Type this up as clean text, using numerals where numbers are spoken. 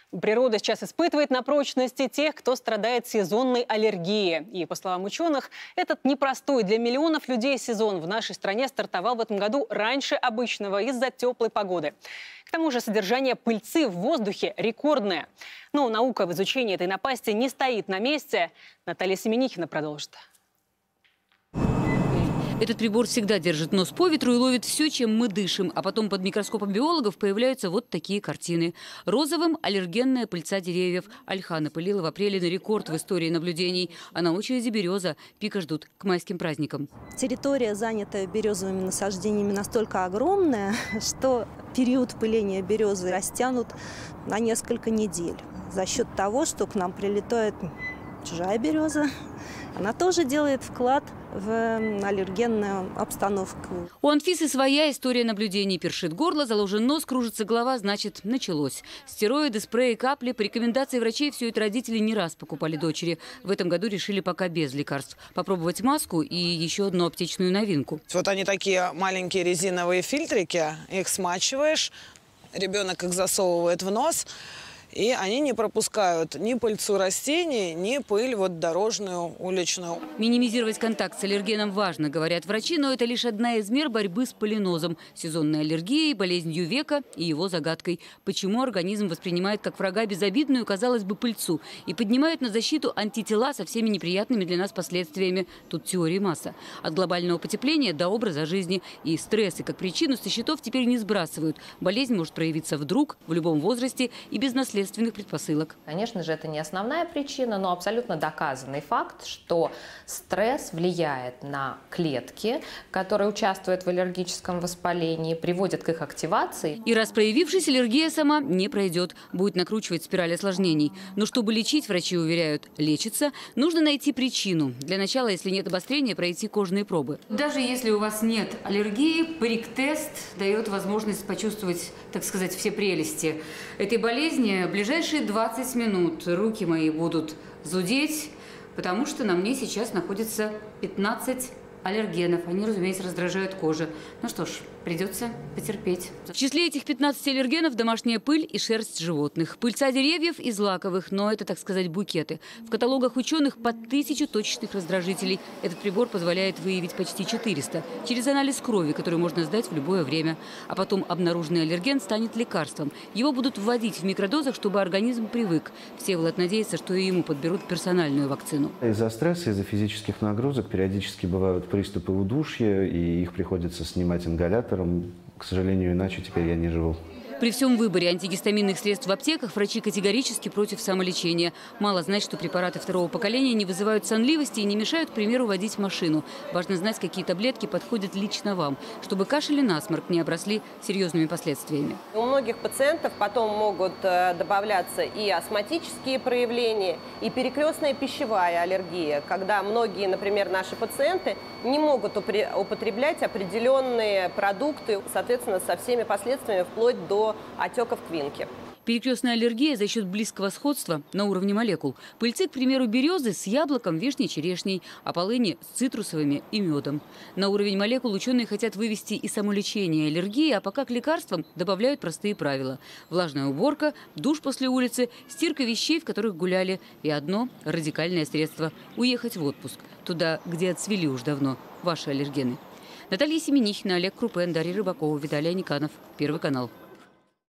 Природа сейчас испытывает на прочности тех, кто страдает сезонной аллергией. И, по словам ученых, этот непростой для миллионов людей сезон в нашей стране стартовал в этом году раньше обычного из-за теплой погоды. К тому же содержание пыльцы в воздухе рекордное. Но наука в изучении этой напасти не стоит на месте. Наталья Семенихина продолжит. Этот прибор всегда держит нос по ветру и ловит все, чем мы дышим. А потом под микроскопом биологов появляются вот такие картины. Розовым – аллергенная пыльца деревьев. Ольха напылила в апреле на рекорд в истории наблюдений. А на очереди береза. Пика ждут к майским праздникам. Территория, занятая березовыми насаждениями, настолько огромная, что период пыления березы растянут на несколько недель. За счет того, что к нам прилетает чужая береза, она тоже делает вклад в аллергенную обстановку. У Анфисы своя история наблюдений. Першит горло, заложен нос, кружится голова, значит, началось. Стероиды, спреи, капли. По рекомендации врачей все это родители не раз покупали дочери. В этом году решили пока без лекарств. Попробовать маску и еще одну аптечную новинку. Вот они такие маленькие резиновые фильтрики. Их смачиваешь, ребенок их засовывает в нос. И они не пропускают ни пыльцу растений, ни пыль дорожную, уличную. Минимизировать контакт с аллергеном важно, говорят врачи, но это лишь одна из мер борьбы с полинозом, сезонной аллергией, болезнью века и его загадкой. Почему организм воспринимает как врага безобидную, казалось бы, пыльцу и поднимает на защиту антитела со всеми неприятными для нас последствиями. Тут теории масса. От глобального потепления до образа жизни. И стрессы как причину со счетов теперь не сбрасывают. Болезнь может проявиться вдруг, в любом возрасте и без наследственных предпосылок. Конечно же, это не основная причина, но абсолютно доказанный факт, что стресс влияет на клетки, которые участвуют в аллергическом воспалении, приводит к их активации. И раз проявившись, аллергия сама не пройдет, будет накручивать спираль осложнений. Но чтобы лечить, врачи уверяют, лечится, нужно найти причину. Для начала, если нет обострения, пройти кожные пробы. Даже если у вас нет аллергии, прик-тест дает возможность почувствовать, так сказать, все прелести этой болезни. В ближайшие 20 минут руки мои будут зудеть, потому что на мне сейчас находится 15 аллергенов. Они, разумеется, раздражают кожу. Ну что ж, придется потерпеть. В числе этих 15 аллергенов домашняя пыль и шерсть животных. Пыльца деревьев и злаковых, но это, так сказать, букеты. В каталогах ученых по 1000 точечных раздражителей. Этот прибор позволяет выявить почти 400 через анализ крови, который можно сдать в любое время. А потом обнаруженный аллерген станет лекарством. Его будут вводить в микродозах, чтобы организм привык. Всеволод надеется, что и ему подберут персональную вакцину. Из-за стресса, из-за физических нагрузок периодически бывают приступы удушья, и их приходится снимать ингалятором. К сожалению, иначе теперь я не живу. При всем выборе антигистаминных средств в аптеках врачи категорически против самолечения. Мало знать, что препараты второго поколения не вызывают сонливости и не мешают, к примеру, водить машину. Важно знать, какие таблетки подходят лично вам, чтобы кашель и насморк не обросли серьезными последствиями. У многих пациентов потом могут добавляться и астматические проявления, и перекрестная пищевая аллергия, когда многие, например, наши пациенты не могут употреблять определенные продукты, соответственно, со всеми последствиями, вплоть до отеков квинки. Перекрестная аллергия за счет близкого сходства на уровне молекул. Пыльцы, к примеру, березы с яблоком, вишней, черешней, а полыни с цитрусовыми и медом. На уровень молекул ученые хотят вывести и самолечение аллергии, а пока к лекарствам добавляют простые правила. Влажная уборка, душ после улицы, стирка вещей, в которых гуляли. И одно радикальное средство – уехать в отпуск. Туда, где отцвели уж давно ваши аллергены. Наталья Семенихина, Олег Крупен, Дарья Рыбакова, Виталий Аниканов. Первый канал.